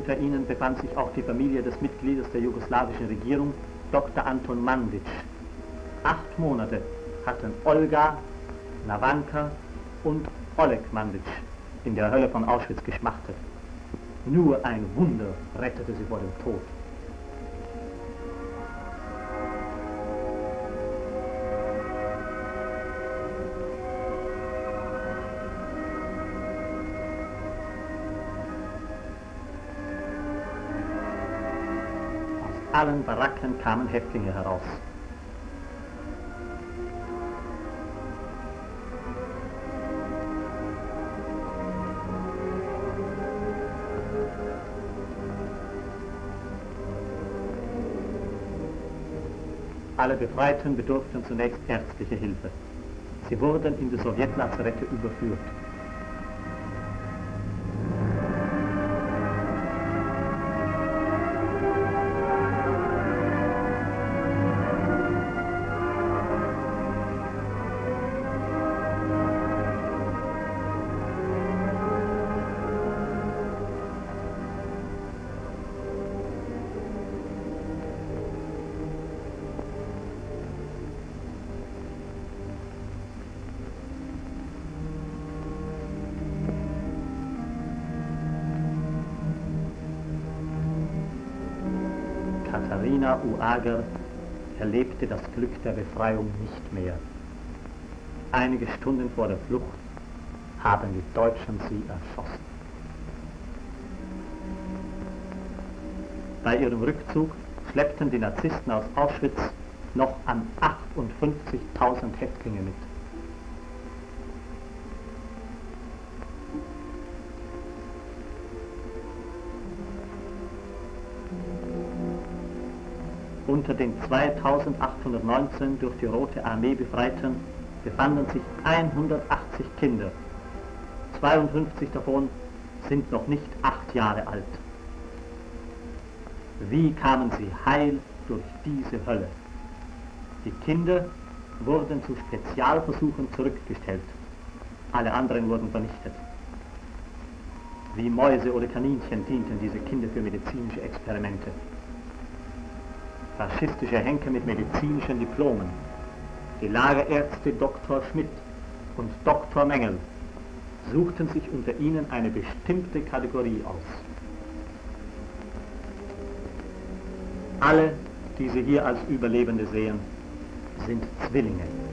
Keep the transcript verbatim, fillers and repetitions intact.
Unter ihnen befand sich auch die Familie des Mitgliedes der jugoslawischen Regierung, Doktor Anton Mandic. Acht Monate hatten Olga, Navanka und Oleg Mandic in der Hölle von Auschwitz geschmachtet. Nur ein Wunder rettete sie vor dem Tod. Aus allen Baracken kamen Häftlinge heraus. Alle Befreiten bedurften zunächst ärztlicher Hilfe. Sie wurden in die Sowjetlazarette überführt. Katharina Uager erlebte das Glück der Befreiung nicht mehr. Einige Stunden vor der Flucht haben die Deutschen sie erschossen. Bei ihrem Rückzug schleppten die Narzissten aus Auschwitz noch an achtundfünfzigtausend Häftlinge mit. Unter den zweitausendachthundertneunzehn durch die Rote Armee Befreiten befanden sich hundertachtzig Kinder. zweiundfünfzig davon sind noch nicht acht Jahre alt. Wie kamen sie heil durch diese Hölle? Die Kinder wurden zu Spezialversuchen zurückgestellt. Alle anderen wurden vernichtet. Wie Mäuse oder Kaninchen dienten diese Kinder für medizinische Experimente. Faschistische Henker mit medizinischen Diplomen, die Lagerärzte Doktor Schmidt und Doktor Mengel, suchten sich unter ihnen eine bestimmte Kategorie aus. Alle, die Sie hier als Überlebende sehen, sind Zwillinge.